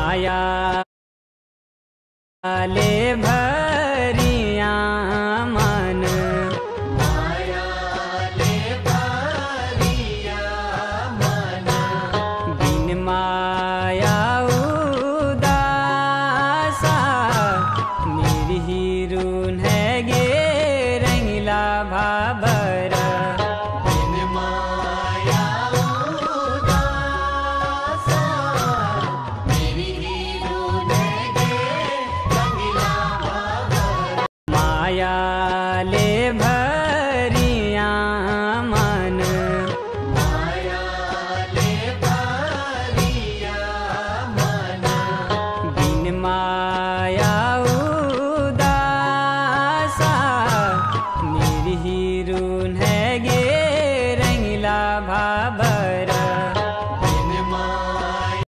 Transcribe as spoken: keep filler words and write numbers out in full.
माया ले भरिया मन, माया ले भरिया मन, बिन माया उदासा निर्हिरुन है गे रंगीला भाबर। बिन माया उदासा निर्हिरुन है गे रंगीला भाबर। माया ले भरिया मन, माया ले भरिया मन, बिन माया उदासा निर्हिरुन है गे रंगीला भाबर।